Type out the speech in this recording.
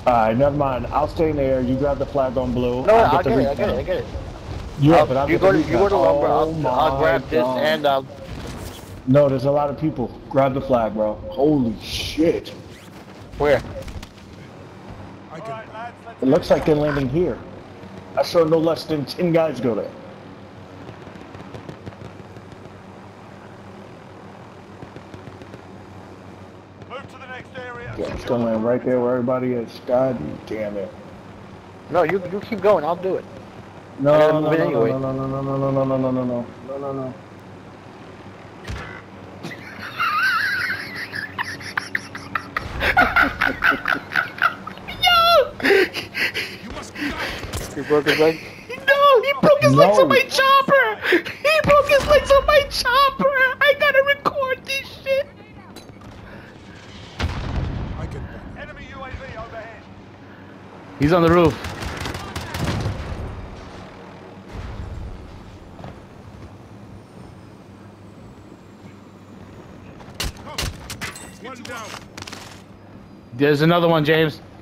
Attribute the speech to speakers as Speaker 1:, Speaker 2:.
Speaker 1: Alright, never mind. I'll stay in there. You grab the flag on blue.
Speaker 2: No,
Speaker 1: I'll
Speaker 2: I get it. I get it. I get it.
Speaker 1: Yeah, but I'll
Speaker 2: You
Speaker 1: get the
Speaker 2: go to
Speaker 1: recon.
Speaker 2: lumber.
Speaker 1: Oh
Speaker 2: I'll
Speaker 1: my
Speaker 2: grab this
Speaker 1: god.
Speaker 2: and
Speaker 1: No, there's a lot of people. Grab the flag, bro. Holy shit.
Speaker 2: where?
Speaker 1: It looks like they're landing here. I saw no less than 10 guys go there.
Speaker 3: Move to the next area.
Speaker 1: Yeah, it's gonna land right there where everybody is. God damn it.
Speaker 2: No, you keep going. I'll do it.
Speaker 1: No,
Speaker 2: I gotta
Speaker 1: no,
Speaker 2: move
Speaker 1: no,
Speaker 2: it anyway.
Speaker 1: no, no, no, no, no, no, no, no, no, no, no, no, no.
Speaker 2: You broke his leg?
Speaker 4: No, he broke his legs on my chopper! He broke his legs on my chopper! I gotta record this shit!
Speaker 3: Enemy UAV overhead.
Speaker 2: He's on the roof.
Speaker 3: One down.
Speaker 2: There's another one, James.